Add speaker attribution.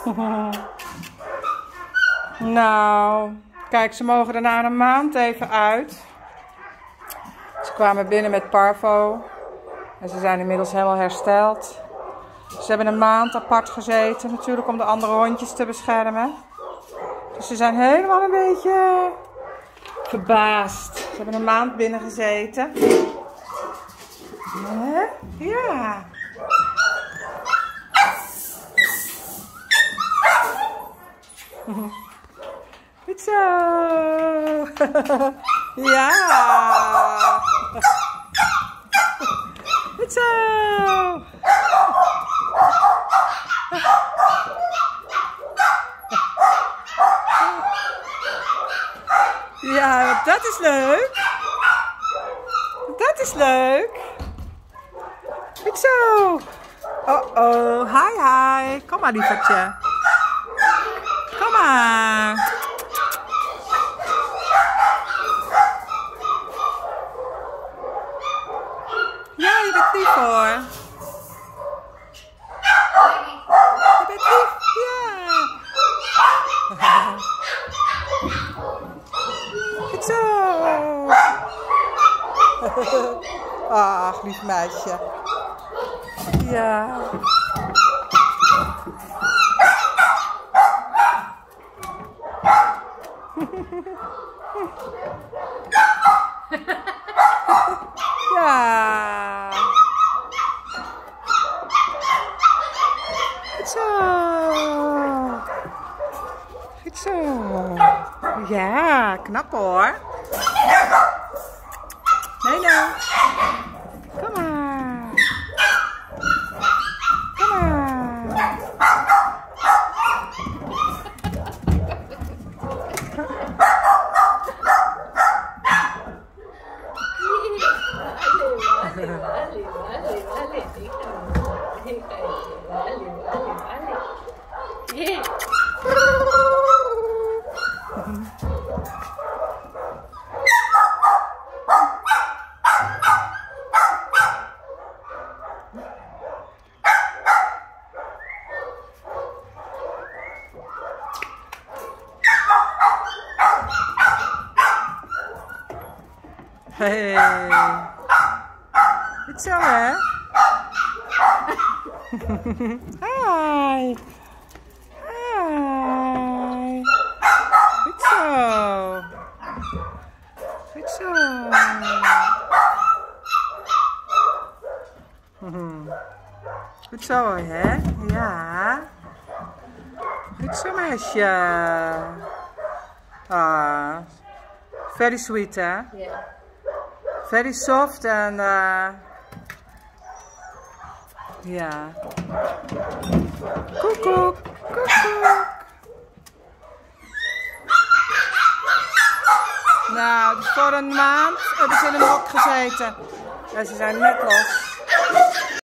Speaker 1: Nou, kijk, ze mogen er na een maand even uit. Ze kwamen binnen met parvo. En ze zijn inmiddels helemaal hersteld. Ze hebben een maand apart gezeten, natuurlijk om de andere hondjes te beschermen. Dus ze zijn helemaal een beetje verbaasd. Ze hebben een maand binnen gezeten. Ja. Goed zo. Ja. Goed zo. Ja, dat is leuk. Dat is leuk. Goed zo. Oh, hi. Kom maar, lievertje. Kom maar. Ja, je bent lief hoor. Je bent lief, ja. Goed zo. Ach, lief meisje. Ja. Ja. Goed zo. Goed zo. Ja, knap hoor. Nee. Kom maar. Kom maar. Hey. Goed zo, hè? Hi. Hi. Goed zo. Goed zo. Goed zo, hè? Ja. Goed zo, meisje. Ah. Very sweet, hè?
Speaker 2: Yeah.
Speaker 1: Very soft and ja. Koekoek, koekoek. Nou, dus voor een maand hebben ze in een hok gezeten. En ze zijn net los.